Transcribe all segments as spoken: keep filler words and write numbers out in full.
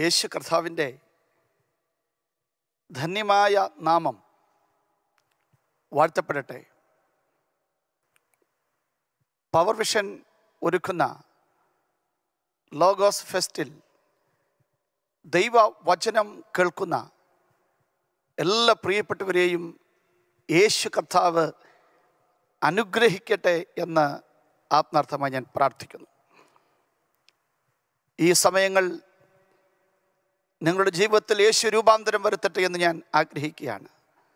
യേശു കർത്താവിൻ്റെ ധന്യമായ നാമം വാഴ്ത്തപ്പെടട്ടെ. പവർ വിഷൻ ഒരുക്കുന്ന ലോഗോസ് ഫെസ്റ്റിൽ ദൈവ വചനം കേൾക്കുന്ന എല്ലാ പ്രിയപ്പെട്ടവരെയും യേശു കർത്താവ് അനുഗ്രഹിക്കട്ടെ എന്ന് ആത്മാർത്ഥമായി ഞാൻ പ്രാർത്ഥിക്കുന്നു. ഈ സമയങ്ങൾ നിങ്ങളുടെ ജീവിതത്തിൽ യേശു രൂപാന്തരം വരുത്തട്ടെ എന്ന് ഞാൻ ആഗ്രഹിക്കുകയാണ്.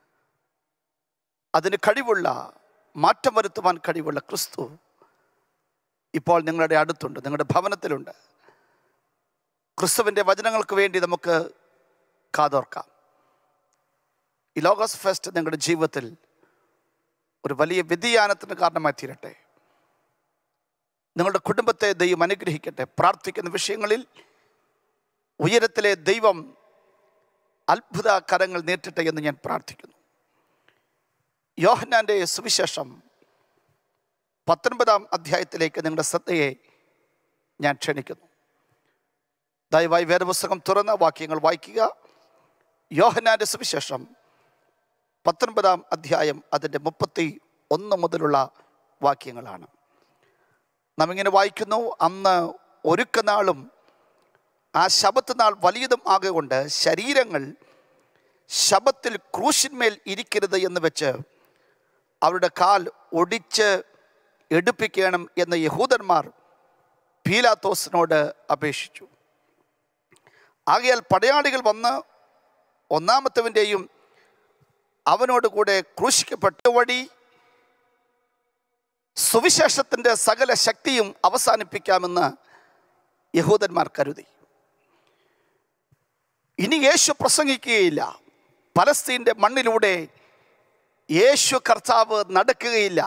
അതിന് കഴിവുള്ള, മാറ്റം വരുത്തുവാൻ കഴിവുള്ള ക്രിസ്തു ഇപ്പോൾ നിങ്ങളുടെ അടുത്തുണ്ട്, നിങ്ങളുടെ ഭവനത്തിലുണ്ട്. ക്രിസ്തുവിൻ്റെ വചനങ്ങൾക്ക് വേണ്ടി നമുക്ക് കാതോർക്കാം. ഈ ലോഗോസ് ഫെസ്റ്റ് നിങ്ങളുടെ ജീവിതത്തിൽ ഒരു വലിയ വ്യതിയാനത്തിന് കാരണമായി തീരട്ടെ. നിങ്ങളുടെ കുടുംബത്തെ ദൈവം അനുഗ്രഹിക്കട്ടെ. പ്രാർത്ഥിക്കുന്ന വിഷയങ്ങളിൽ ഉയരത്തിലെ ദൈവം അത്ഭുത കരങ്ങൾ നീട്ടട്ടെ എന്ന് ഞാൻ പ്രാർത്ഥിക്കുന്നു. യോഹന്നാൻ്റെ സുവിശേഷം പത്തൊൻപതാം അധ്യായത്തിലേക്ക് നിങ്ങളുടെ ശ്രദ്ധയെ ഞാൻ ക്ഷണിക്കുന്നു. ദയവായി വേദപുസ്തകം തുറന്ന വാക്യങ്ങൾ വായിക്കുക. യോഹന്നാൻ്റെ സുവിശേഷം പത്തൊൻപതാം അധ്യായം അതിൻ്റെ മുപ്പത്തി ഒന്ന് മുതലുള്ള വാക്യങ്ങളാണ്. നാം ഇങ്ങനെ വായിക്കുന്നു: അന്ന് ഒരുക്കനാളും ആ ശബത്ത് നാൾ വലിയതും ആകൊണ്ട് ശരീരങ്ങൾ ശബത്തിൽ ക്രൂശിന്മേൽ ഇരിക്കരുത് എന്ന് വെച്ച് അവരുടെ കാൽ ഒടിച്ച് എടുപ്പിക്കണം എന്ന് യഹൂദന്മാർ പീലാത്തോസിനോട് അപേക്ഷിച്ചു. ആകയാൽ പടയാളികൾ വന്ന് ഒന്നാമത്തവൻ്റെയും അവനോട് കൂടെ ക്രൂശിക്കപ്പെട്ട വഴി സുവിശേഷത്തിൻ്റെ സകല ശക്തിയും അവസാനിപ്പിക്കാമെന്ന് യഹൂദന്മാർ കരുതി. ഇനി യേശു പ്രസംഗിക്കുകയില്ല, പലസ്തീൻ്റെ മണ്ണിലൂടെ യേശു കർത്താവ് നടക്കുകയില്ല.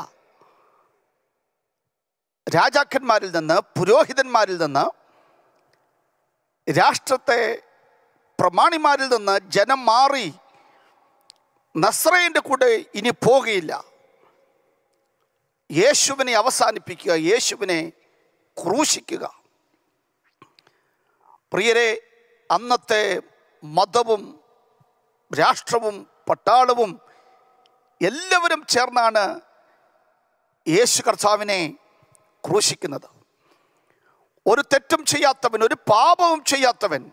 രാജാക്കന്മാരിൽ നിന്ന്, പുരോഹിതന്മാരിൽ നിന്ന്, രാഷ്ട്രത്തെ പ്രമാണിമാരിൽ നിന്ന് ജനം മാറി നസ്രയൻ്റെ കൂടെ ഇനി പോകുകയില്ല. യേശുവിനെ അവസാനിപ്പിക്കുക, യേശുവിനെ ക്രൂശിക്കുക. പ്രിയരെ, അന്നത്തെ മതവും രാഷ്ട്രവും പട്ടാളവും എല്ലാവരും ചേർന്നാണ് യേശു കർത്താവിനെ ക്രൂശിക്കുന്നത്. ഒരു തെറ്റും ചെയ്യാത്തവൻ, ഒരു പാപവും ചെയ്യാത്തവൻ,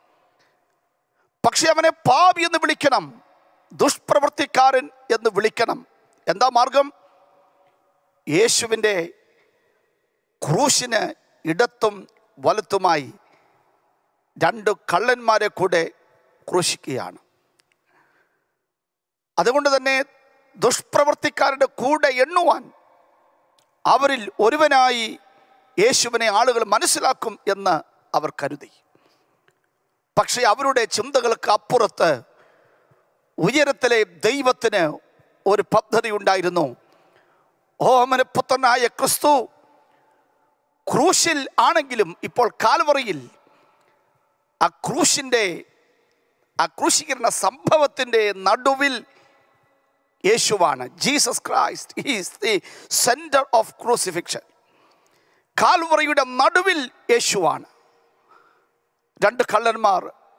പക്ഷെ അവനെ പാപി എന്ന് വിളിക്കണം, ദുഷ്പ്രവൃത്തിക്കാരൻ എന്ന് വിളിക്കണം. എന്താ മാർഗം? യേശുവിൻ്റെ ക്രൂശിന് ഇടത്തും വലത്തുമായി രണ്ട് കള്ളന്മാരെ കൂടെ ക്രൂശിക്കുകയാണ്. അതുകൊണ്ട് തന്നെ ദുഷ്പ്രവൃത്തിക്കാരുടെ കൂടെ എണ്ണുവാൻ അവരിൽ ഒരുവനായി യേശുവിനെ ആളുകൾ മനസ്സിലാക്കും എന്ന് അവർ കരുതി. പക്ഷേ അവരുടെ ചിന്തകൾക്ക് അപ്പുറത്ത് ഉയരത്തിലെ ദൈവത്തിന് ഒരു പദ്ധതി ഉണ്ടായിരുന്നു. ഓമനപുത്രനായ ക്രിസ്തു ക്രൂശിൽ ആണെങ്കിലും ഇപ്പോൾ കാൽവറിയിൽ ആ ക്രൂശിൻ്റെ ആ ക്രൂശീകരണ സംഭവത്തിൻ്റെ നടുവിൽ യേശുവാണ്. Jesus Christ is the centre of crucifixion. കാൽവറിയുടെ നടുവിൽ യേശുവാണ്. രണ്ട് കള്ളന്മാർ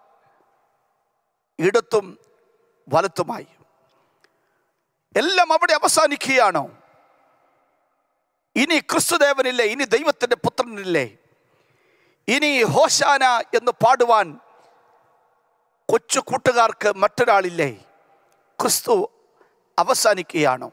ഇടത്തും വലത്തുമായി. എല്ലാം അവിടെ അവസാനിക്കുകയാണോ? ഇനി ക്രിസ്തുദേവനില്ലേ? ഇനി ദൈവത്തിൻ്റെ പുത്രനില്ലേ? ഇനി ഹോശാന എന്ന് പാടുവാൻ കൊച്ചു കൂട്ടുകാർക്ക് മറ്റൊരാളില്ലേ? ക്രിസ്തു അവസാനിക്കുകയാണോ?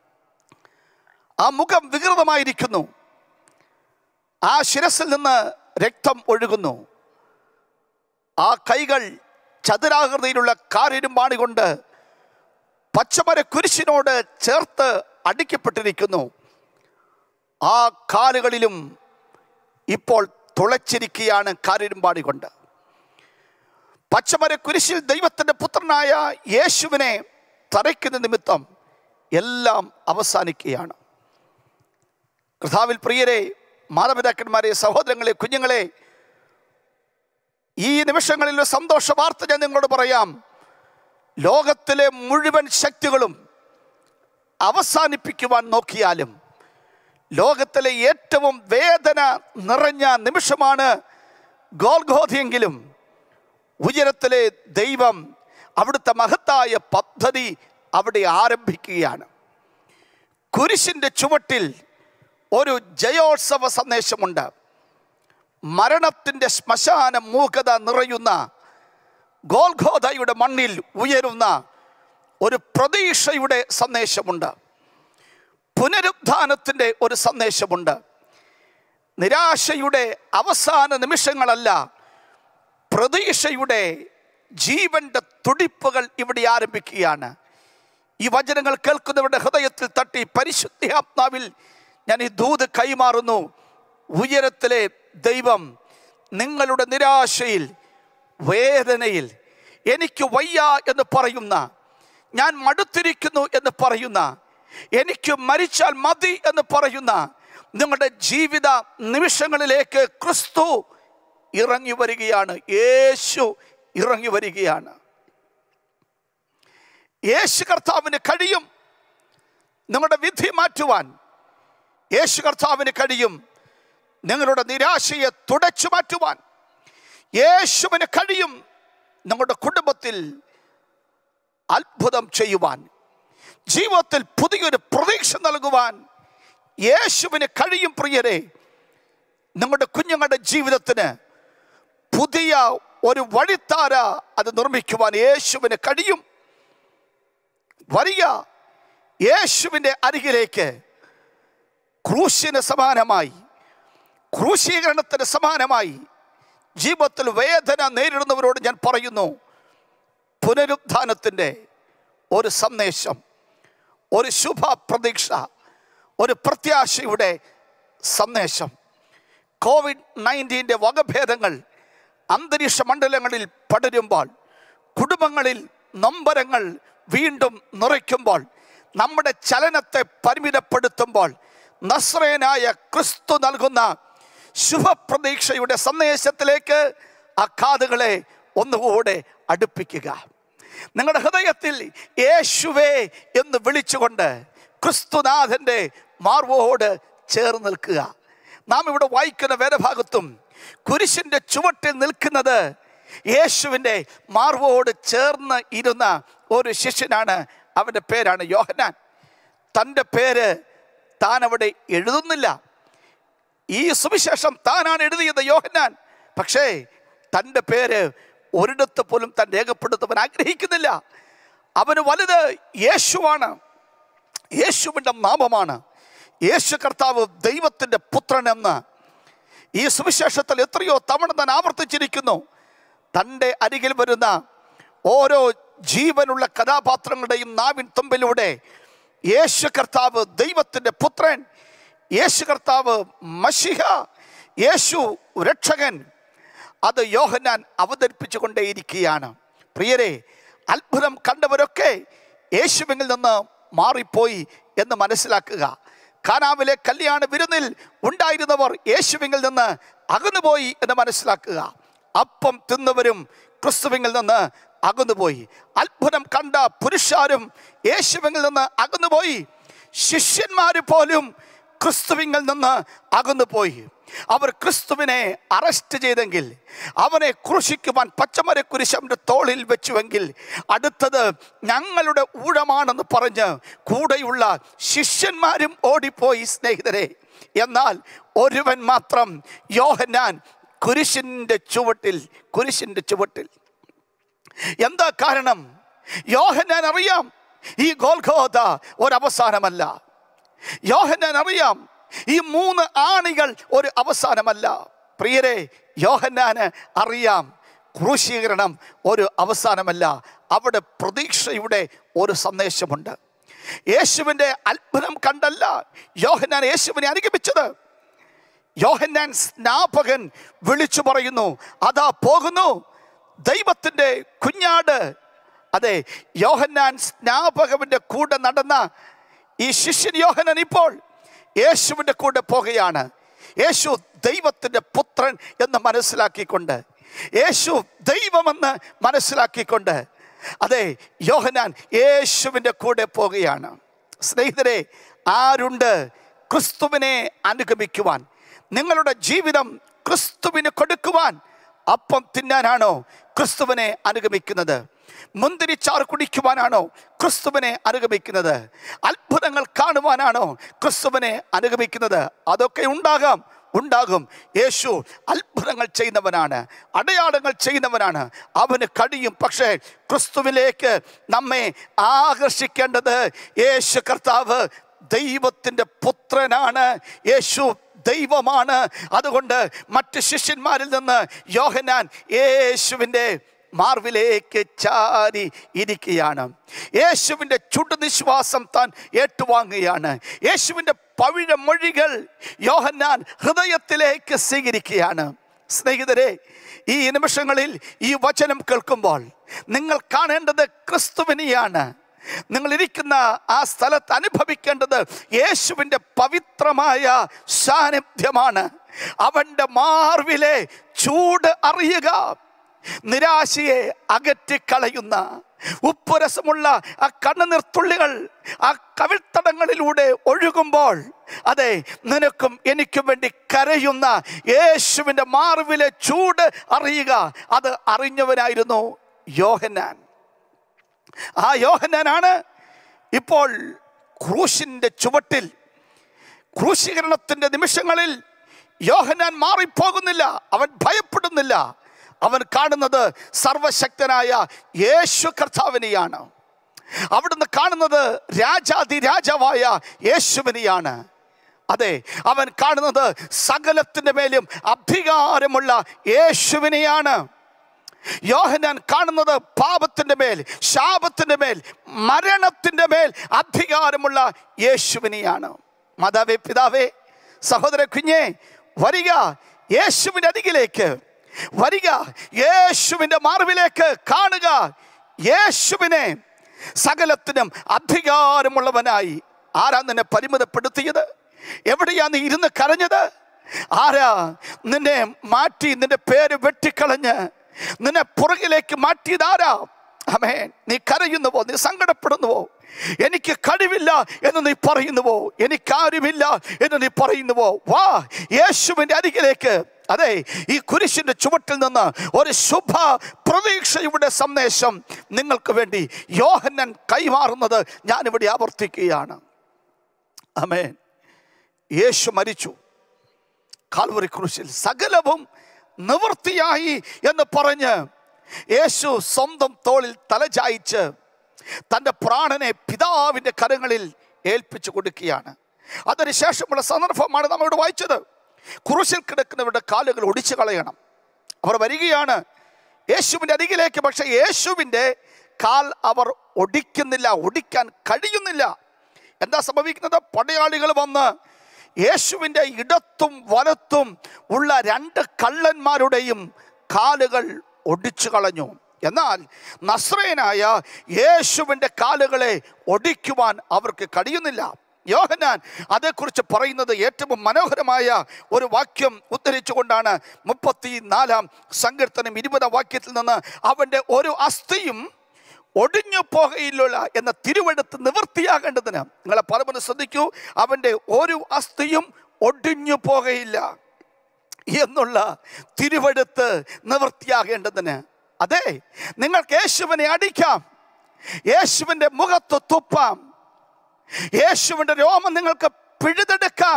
ആ മുഖം വികൃതമായിരിക്കുന്നു, ആ ശിരസിൽ നിന്ന് രക്തം ഒഴുകുന്നു, ആ കൈകൾ ചതുരാകൃതിയിലുള്ള കാരിരുമ്പാണി കൊണ്ട് പച്ചമര കുരിശിനോട് ചേർത്ത് അടിക്കപ്പെട്ടിരിക്കുന്നു. ആ കാലുകളിലും ഇപ്പോൾ തുളച്ചിരിക്കുകയാണ് കാരിരുമ്പാണി കൊണ്ട്. പച്ചമര കുരിശിൽ ദൈവത്തിൻ്റെ പുത്രനായ യേശുവിനെ തറയ്ക്കുന്ന നിമിത്തം എല്ലാം അവസാനിക്കുകയാണ്. കർത്താവിൽ പ്രിയരെ, മാതാപിതാക്കന്മാരെ, സഹോദരങ്ങളെ, കുഞ്ഞുങ്ങളെ, ഈ നിമിഷങ്ങളിൽ ഒരു സന്തോഷ വാർത്ത ഞാൻ നിങ്ങളോട് പറയാം. ലോകത്തിലെ മുഴുവൻ ശക്തികളും അവസാനിപ്പിക്കുവാൻ നോക്കിയാലും ലോകത്തിലെ ഏറ്റവും വേദന നിറഞ്ഞ നിമിഷമാണ് ഗോൽഗോഥയെങ്കിലും ഉയരത്തിലെ ദൈവം അവിടുത്തെ മഹത്തായ പദ്ധതി അവിടെ ആരംഭിക്കുകയാണ്. കുരിശിൻ്റെ ചുവട്ടിൽ ഒരു ജയോത്സവ സന്ദേശമുണ്ട്. മരണത്തിൻ്റെ ശ്മശാന മൂകത നിറയുന്ന ഗോൽഗോഥയുടെ മണ്ണിൽ ഉയരുന്ന ഒരു പ്രതീക്ഷയുടെ സന്ദേശമുണ്ട്. പുനരുത്ഥാനത്തിൻ്റെ ഒരു സന്ദേശമുണ്ട്. നിരാശയുടെ അവസാന നിമിഷങ്ങളല്ല, പ്രതീക്ഷയുടെ ജീവന്റെ തുടിപ്പുകൾ ഇവിടെ ആരംഭിക്കുകയാണ്. ഈ വചനങ്ങൾ കേൾക്കുന്നവരുടെ ഹൃദയത്തിൽ തട്ടി പരിശുദ്ധാത്മാവിൽ ഞാൻ ഈ ദൂത് കൈമാറുന്നു. ഉയരത്തിലെ ദൈവം നിങ്ങളുടെ നിരാശയിൽ, വേദനയിൽ, എനിക്ക് വയ്യ എന്ന് പറയുന്ന, ഞാൻ മടുത്തിരിക്കുന്നു എന്ന് പറയുന്ന, എനിക്ക് മരിച്ചാൽ മതി എന്ന് പറയുന്ന നിങ്ങളുടെ ജീവിത നിമിഷങ്ങളിലേക്ക് ക്രിസ്തു ഇറങ്ങി വരികയാണ്. യേശു ഇറങ്ങി വരികയാണ്. യേശു കർത്താവിന് കഴിയും നിങ്ങളുടെ വിധി മാറ്റുവാൻ. യേശു കർത്താവിന് കഴിയും നിങ്ങളുടെ നിരാശയെ തുടച്ചു മാറ്റുവാൻ. യേശുവിന് കഴിയും നിങ്ങളുടെ കുടുംബത്തിൽ അത്ഭുതം ചെയ്യുവാൻ, ജീവിതത്തിൽ പുതിയൊരു പ്രതീക്ഷ നൽകുവാൻ യേശുവിന് കഴിയും. പ്രിയരെ, നിങ്ങളുടെ കുഞ്ഞുങ്ങളുടെ ജീവിതത്തിന് പുതിയ ഒരു വഴിത്താര അത് നിർമ്മിക്കുവാൻ യേശുവിന് കഴിയും. വരിക യേശുവിൻ്റെ അരികിലേക്ക്. ക്രൂശിന് സമാനമായി, ക്രൂശീകരണത്തിന് സമാനമായി ജീവിതത്തിൽ വേദന നേരിടുന്നവരോട് ഞാൻ പറയുന്നു, പുനരുത്ഥാനത്തിൻ്റെ ഒരു സന്ദേശം, ഒരു ശുഭ പ്രതീക്ഷ, ഒരു പ്രത്യാശയുടെ സന്ദേശം. കോവിഡ് നയൻറ്റീൻ്റെ വകഭേദങ്ങൾ അന്തരീക്ഷ മണ്ഡലങ്ങളിൽ പടരുമ്പോൾ, കുടുംബങ്ങളിൽ നൊമ്പരങ്ങൾ വീണ്ടും നിറയ്ക്കുമ്പോൾ, നമ്മുടെ ചലനത്തെ പരിമിതപ്പെടുത്തുമ്പോൾ, നസ്രയനായ ക്രിസ്തു നൽകുന്ന ശുഭപ്രതീക്ഷയുടെ സന്ദേശത്തിലേക്ക് ആ കാതുകളെ ഒന്നുകൂടെ അടുപ്പിക്കുക. നിങ്ങളുടെ ഹൃദയത്തിൽ യേശുവേ എന്ന് വിളിച്ചുകൊണ്ട് ക്രിസ്തുനാഥൻ്റെ മാർവോട് ചേർന്ന് നിൽക്കുക. നാം ഇവിടെ വായിക്കുന്ന വേദഭാഗത്തും കുരിശിൻ്റെ ചുവട്ടിൽ നിൽക്കുന്നത് യേശുവിൻ്റെ മാർവോട് ചേർന്ന് ഇരുന്ന ഒരു ശിഷ്യനാണ്. അവൻ്റെ പേരാണ് യോഹന്നാൻ. തൻ്റെ പേര് താൻ അവിടെ എഴുതുന്നില്ല. ഈ സുവിശേഷം താനാണ് എഴുതിയത്, യോഹന്നാൻ. പക്ഷേ തൻ്റെ പേര് ഒരിടത്ത് പോലും താൻ രേഖപ്പെടുത്തുവാൻ ആഗ്രഹിക്കുന്നില്ല. അവന് വലുത് യേശുവാണ്, യേശുവിൻ്റെ നാമമാണ്. യേശു കർത്താവ് ദൈവത്തിൻ്റെ പുത്രനെന്ന് ഈ സുവിശേഷത്തിൽ എത്രയോ തവണ താൻ ആവർത്തിച്ചിരിക്കുന്നു. തൻ്റെ അരികിൽ വരുന്ന ഓരോ ജീവനുള്ള കഥാപാത്രങ്ങളുടെയും നാവിൻ തുമ്പിലൂടെ യേശു കർത്താവ് ദൈവത്തിൻ്റെ പുത്രൻ, യേശു കർത്താവ് മശിഹ, യേശു രക്ഷകൻ, അത് യോഹന്നാൻ അവതരിപ്പിച്ചു കൊണ്ടേയിരിക്കുകയാണ്. പ്രിയരെ, അത്ഭുതം കണ്ടവരൊക്കെ യേശുവിൽ നിന്ന് മാറിപ്പോയി എന്ന് മനസ്സിലാക്കുക. കാനാവിലെ കല്യാണ വിരുന്നിൽ ഉണ്ടായിരുന്നവർ യേശുവിൽ നിന്ന് അകന്നുപോയി എന്ന് മനസ്സിലാക്കുക. അപ്പം തിന്നവരും ക്രിസ്തുവിൽ നിന്ന് അകന്നുപോയി. അത്ഭുതം കണ്ട പുരുഷാരും യേശുവിൽ നിന്ന് അകന്നുപോയി. ശിഷ്യന്മാർ പോലും ക്രിസ്തുവിൽ നിന്ന് അകന്നുപോയി. അവർ ക്രിസ്തുവിനെ അറസ്റ്റ് ചെയ്തെങ്കിൽ, അവനെ ക്രൂശിക്കുവാൻ പച്ചമരക്കുരിശ് അവൻ്റെ തോളിൽ വെച്ചുവെങ്കിൽ, അടുത്തത് ഞങ്ങളുടെ ഊഴമാണെന്ന് പറഞ്ഞ് കൂടെയുള്ള ശിഷ്യന്മാരും ഓടിപ്പോയി സ്നേഹിതരെ. എന്നാൽ ഒരുവൻ മാത്രം, യോഹന്നാൻ, കുരിശിൻ്റെ ചുവട്ടിൽ കുരിശിൻ്റെ ചുവട്ടിൽ എന്താ കാരണം? യോഹന്നാൻ അറിയാം ഈ ഗോൽഗോഥ ഒരവസാനമല്ല. യോഹന്നാൻ അറിയാം ഈ മൂന്ന് ആണികൾ ഒരു അവസാനമല്ല. പ്രിയരെ, യോഹന്നാന് അറിയാം ക്രൂശീകരണം ഒരു അവസാനമല്ല. അവിടെ പ്രതീക്ഷയുടെ ഒരു സന്ദേശമുണ്ട്. യേശുവിൻ്റെ അത്ഭുതം കണ്ടല്ല യോഹന്നാൻ യേശുവിനെ അനുഗമിച്ചത്. യോഹന്നാൻ സ്നാപകൻ വിളിച്ചു പറയുന്നു, അതാ പോകുന്നു ദൈവത്തിൻ്റെ കുഞ്ഞാട്. അതെ, യോഹന്നാൻ സ്നാപകന്റെ കൂടെ നടന്ന ഈ ശിഷ്യൻ യോഹന്നാൻ ഇപ്പോൾ യേശുവിൻ്റെ കൂടെ പോകുകയാണ്. യേശു ദൈവത്തിൻ്റെ പുത്രൻ എന്ന് മനസ്സിലാക്കിക്കൊണ്ട്, യേശു ദൈവമെന്ന് മനസ്സിലാക്കിക്കൊണ്ട്, അതെ, യോഹന്നാൻ യേശുവിൻ്റെ കൂടെ പോകുകയാണ്. സ്നേഹിതരെ, ആരുണ്ട് ക്രിസ്തുവിനെ അനുഗമിക്കുവാൻ, നിങ്ങളുടെ ജീവിതം ക്രിസ്തുവിന് കൊടുക്കുവാൻ അപ്പം തിന്നാനാണോ ക്രിസ്തുവിനെ അനുഗമിക്കുന്നത്? മുന്തിരിച്ചാറ് കുടിക്കുവാനാണോ ക്രിസ്തുവിനെ അനുഗമിക്കുന്നത്? അത്ഭുതങ്ങൾ കാണുവാനാണോ ക്രിസ്തുവിനെ അനുഗമിക്കുന്നത്? അതൊക്കെ ഉണ്ടാകാം, ഉണ്ടാകും. യേശു അത്ഭുതങ്ങൾ ചെയ്യുന്നവനാണ്, അടയാളങ്ങൾ ചെയ്യുന്നവനാണ്, അവന് കഴിയും. പക്ഷേ ക്രിസ്തുവിലേക്ക് നമ്മെ ആകർഷിക്കേണ്ടത് യേശു കർത്താവ് ദൈവത്തിൻ്റെ പുത്രനാണ്, യേശു ദൈവമാണ്. അതുകൊണ്ട് മറ്റ് ശിഷ്യന്മാരിൽ നിന്ന് യോഹന്നാൻ യേശുവിൻ്റെ മാർവിലേക്ക് ചാരി ഇരിക്കുകയാണ്. യേശുവിൻ്റെ ചുടുനിശ്വാസം താൻ ഏറ്റുവാങ്ങുകയാണ്. യേശുവിൻ്റെ പവിഴമൊഴികൾ യോഹന്നാൻ ഹൃദയത്തിലേക്ക് സ്വീകരിക്കുകയാണ്. സ്നേഹിതരെ, ഈ നിമിഷങ്ങളിൽ ഈ വചനം കേൾക്കുമ്പോൾ നിങ്ങൾ കാണേണ്ടത് ക്രിസ്തുവിനെയാണ്. നിങ്ങൾ ഇരിക്കുന്ന ആ സ്ഥലത്ത് അനുഭവിക്കേണ്ടത് യേശുവിൻ്റെ പവിത്രമായ സാന്നിധ്യമാണ്. അവൻ്റെ മാർവിലെ ചൂട് അറിയുക. നിരാശയെ അകറ്റിക്കളയുന്ന ഉപ്പുരസമുള്ള ആ കണ്ണുനീർത്തുള്ളികൾ ആ കവിൾത്തടങ്ങളിലൂടെ ഒഴുകുമ്പോൾ, അതെ, നിനക്കും എനിക്കും വേണ്ടി കരയുന്ന യേശുവിൻ്റെ മാർവിലെ ചൂട് അറിയുക. അത് അറിഞ്ഞവനായിരുന്നു യോഹന്നാൻ. ആ യോഹന്നാനാണ് ഇപ്പോൾ ക്രൂശിൻ്റെ ചുവട്ടിൽ, ക്രൂശീകരണത്തിൻ്റെ നിമിഷങ്ങളിൽ യോഹന്നാൻ മാറിപ്പോകുന്നില്ല, അവൻ ഭയപ്പെടുന്നില്ല. അവൻ കാണുന്നത് സർവശക്തനായ യേശു കർത്താവിനെയാണ്. അവിടുന്ന് കാണുന്നത് രാജാതി രാജാവായ യേശുവിനെയാണ്. അതെ, അവൻ കാണുന്നത് സകലത്തിൻ്റെ മേലും അധികാരമുള്ള യേശുവിനെയാണ്. യോഹന്നാൻ കാണുന്നത് പാപത്തിൻ്റെ മേൽ, ശാപത്തിൻ്റെ മേൽ, മരണത്തിൻ്റെ മേൽ അധികാരമുള്ള യേശുവിനെയാണ്. മാതാവേ, പിതാവേ, സഹോദര കുഞ്ഞേ, വരിക യേശുവിൻ്റെ അരികിലേക്ക്, വരിക യേശുവിൻ്റെ മാർവിലേക്ക്. കാണുക യേശുവിനെ, സകലത്തിനും അധികാരമുള്ളവനായി. ആരാ നിന്നെ പരിമിതപ്പെടുത്തിയത്? എവിടെയാ നീ ഇരുന്ന് കരഞ്ഞത്? ആരാ നിന്നെ മാറ്റി, നിന്റെ പേര് വെട്ടിക്കളഞ്ഞ് നിന്നെ പുറകിലേക്ക് മാറ്റിയതാരാ? ആമേൻ. നീ കരയുന്നുവോ? നീ സങ്കടപ്പെടുന്നുവോ? എനിക്ക് കഴിവില്ല എന്ന് നീ പറയുന്നുവോ? എനിക്കാരുമില്ല എന്ന് നീ പറയുന്നുവോ? വാ യേശുവിൻ്റെ അരികിലേക്ക്. അതെ, ഈ കുരിശിൻ്റെ ചുവട്ടിൽ നിന്ന് ഒരു ശുഭ പ്രതീക്ഷയുടെ സന്ദേശം നിങ്ങൾക്ക് വേണ്ടി യോഹന്നാൻ കൈമാറുന്നത് ഞാനിവിടെ ആവർത്തിക്കുകയാണ്. ആമേൻ. യേശു മരിച്ചു കാൽവറി ക്രൂശിൽ, സകലവും നിവൃത്തിയായി എന്ന് പറഞ്ഞ് യേശു സ്വന്തം തോളിൽ തലചായിച്ച് തൻ്റെ പ്രാണനെ പിതാവിൻ്റെ കരങ്ങളിൽ ഏൽപ്പിച്ചു കൊടുക്കുകയാണ്. അതിനുശേഷമുള്ള സന്ദർഭമാണ് നമ്മളിവിടെ വായിച്ചത്. ക്രൂശിൽ കിടക്കുന്നവരുടെ കാലുകൾ ഒടിച്ചു കളയണം. അവർ വരികയാണ് യേശുവിൻ്റെ അരികിലേക്ക്. പക്ഷെ യേശുവിൻ്റെ കാൽ അവർ ഒടിക്കുന്നില്ല, ഒടിക്കാൻ കഴിയുന്നില്ല. എന്താ സംഭവിക്കുന്നത്? പടയാളികൾ വന്ന് യേശുവിൻ്റെ ഇടത്തും വലത്തും ഉള്ള രണ്ട് കള്ളന്മാരുടെയും കാലുകൾ ഒടിച്ചു കളഞ്ഞു. എന്നാൽ നസ്രയനായ യേശുവിൻ്റെ കാലുകളെ ഒടിക്കുവാൻ അവർക്ക് കഴിയുന്നില്ല. യോഹന്നാൻ അതേക്കുറിച്ച് പറയുന്നത് ഏറ്റവും മനോഹരമായ ഒരു വാക്യം ഉദ്ധരിച്ചുകൊണ്ടാണ്. മുപ്പത്തി നാലാം സങ്കീർത്തനം ഇരുപതാം വാക്യത്തിൽ നിന്ന്, അവൻ്റെ ഒരു അസ്ഥിയും ഒടിഞ്ഞു പോകയില്ല എന്ന തിരുവെടുത്ത് നിവൃത്തിയാകേണ്ടതിന്. നിങ്ങളെ പലപ്പോഴും ശ്രദ്ധിക്കൂ, അവൻ്റെ ഒരു അസ്ഥിയും ഒടിഞ്ഞു പോകയില്ല എന്നുള്ള തിരുവെടുത്ത് നിവൃത്തിയാകേണ്ടതിന്. അതെ, നിങ്ങൾക്ക് യേശുവിനെ അടിക്കാം, യേശുവിൻ്റെ മുഖത്ത് തുപ്പാം, യേശുവിൻ്റെ രോമം നിങ്ങൾക്ക് പിഴുതെടുക്കാം,